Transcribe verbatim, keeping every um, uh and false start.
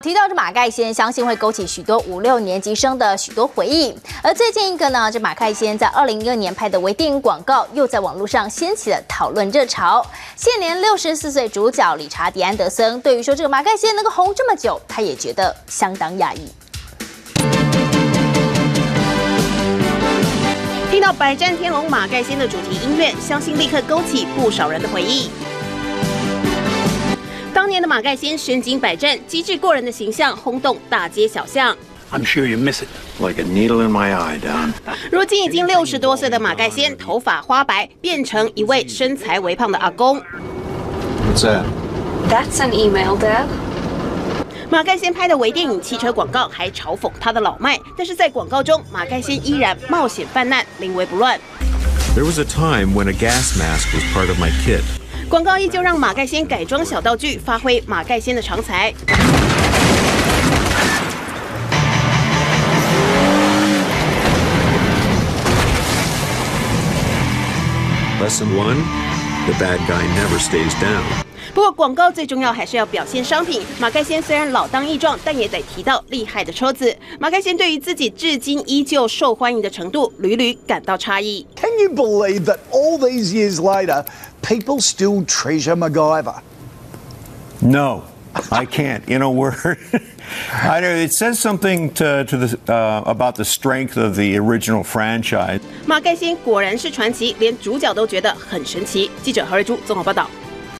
提到这马盖先，相信会勾起许多五六年级生的许多回忆。而最近一个呢，这马盖先在二零一二年拍的微电影广告，又在网络上掀起了讨论热潮。现年六十四岁主角理查迪安德森，对于说这个马盖先能够红这么久，他也觉得相当讶异。 听到《百战天龙》马盖先的主题音乐，相信立刻勾起不少人的回忆。当年的马盖先身经百战，机智过人的形象轰动大街小巷。 I'm sure you miss it. Like a needle in my eye, Don. 如今已经六十多岁的马盖先，头发花白，变成一位身材微胖的阿公。 What's that? That's an email, Dad. 马盖先拍的微电影汽车广告还嘲讽他的老迈，但是在广告中，马盖先依然冒险犯难，临危不乱。 There was a time when a gas mask was part of my kit. 广告依旧让马盖先改装小道具，发挥马盖先的长才。 Lesson one: the bad guy never stays down. 不过广告最重要还是要表现商品。马盖先虽然老当益壮，但也得提到厉害的车子。马盖先对于自己至今依旧受欢迎的程度，屡屡感到诧异。 Can you believe that all these years later, people still treasure MacGyver? No, I can't. In a word, I know it says something to, to the uh, about the strength of the original franchise. 马盖先果然是传奇，连主角都觉得很神奇。记者何瑞珠综合报道。